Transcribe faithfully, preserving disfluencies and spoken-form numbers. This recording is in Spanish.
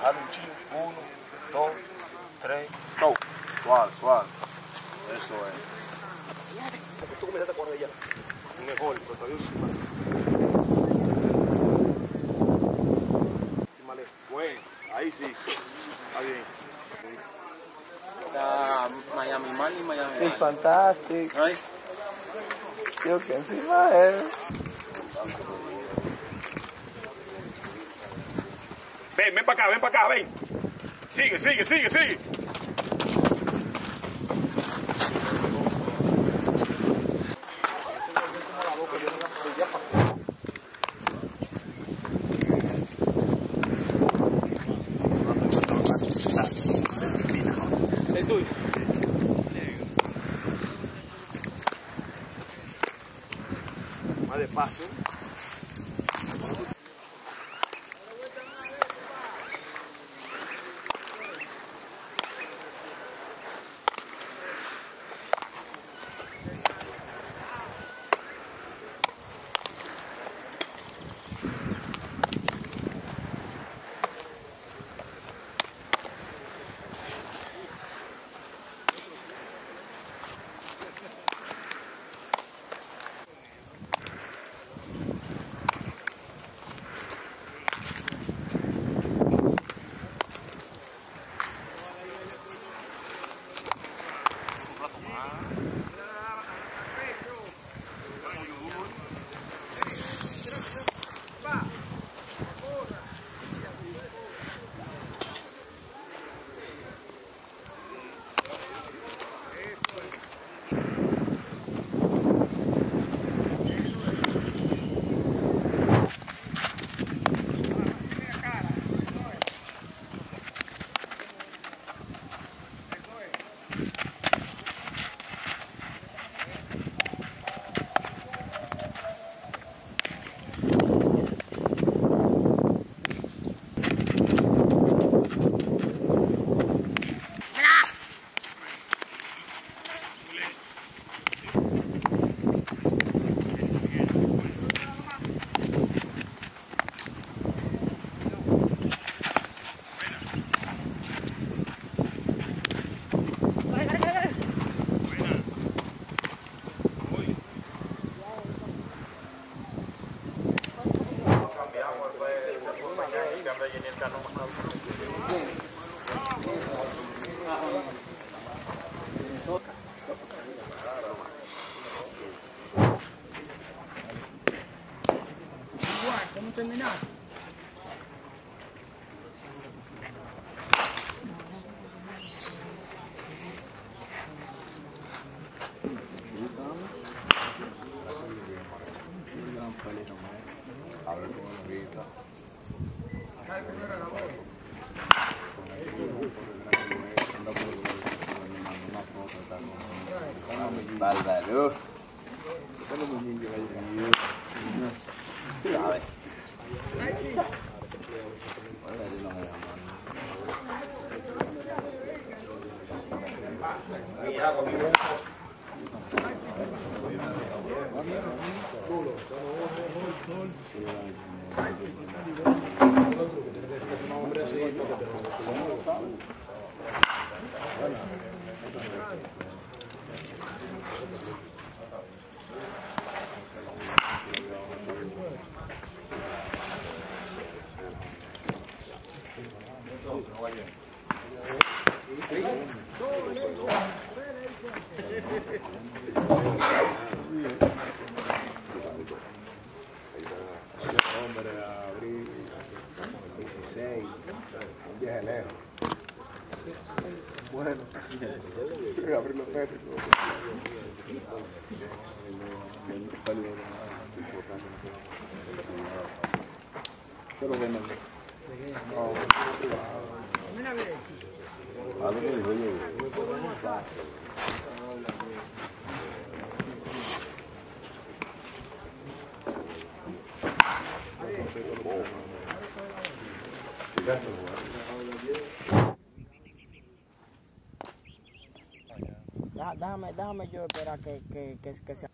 relajar un chin. Uno, dos, tres. No. Suave, suave. Eso es. Tú comenzaste a correr ya. Mejor, pero todavía vale. Bueno, ahí sí. Está bien. La Miami Man y Miami Sí, Man. fantastic. Nice. You can see my hair. Ven, ven para acá, ven para acá, ven. Sigue, sigue, sigue, sigue. Es tuyo. Más despacio. ¿Cómo terminar? Bárbaro. ¿Sabes? Hombre, abril dieciséis, un viaje lejos. Bueno, abrir los perros. Pero bueno, Déjame, déjame yo esperar que, que, que, que se